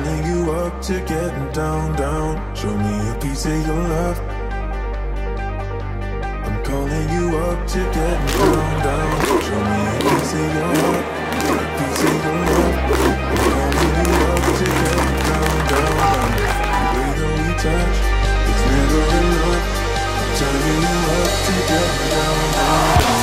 calling you up to getting down, down. Show me a piece of your love. I'm calling you up to getting down, down. Show me a piece of your heart, a piece of your love. I'm calling you up to getting down, down, down. The way that we touch, it's never enough. I'm turning you up to getting down, down, down.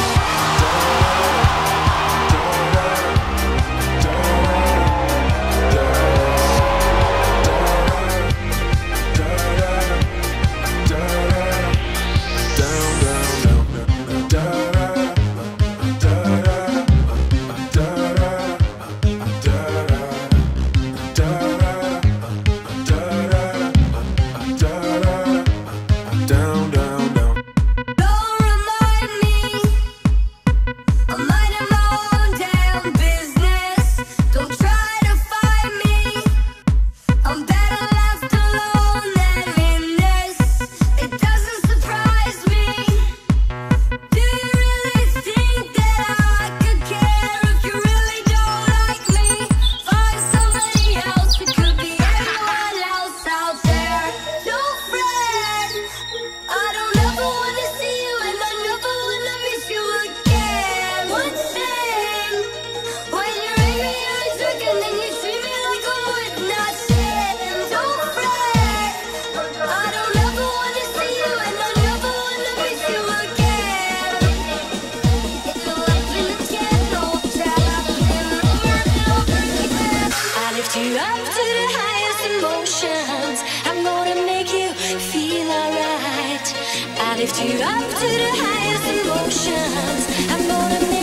Lift you up to the highest emotions. I'm gonna